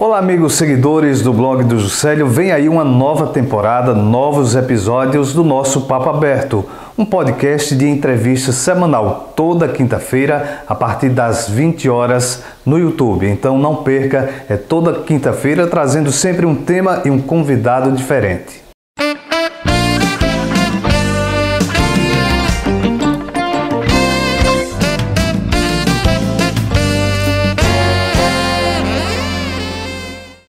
Olá, amigos seguidores do blog do Juscelio. Vem aí uma nova temporada, novos episódios do nosso Papo Aberto, um podcast de entrevista semanal toda quinta-feira a partir das 20 horas no YouTube. Então não perca, é toda quinta-feira trazendo sempre um tema e um convidado diferente.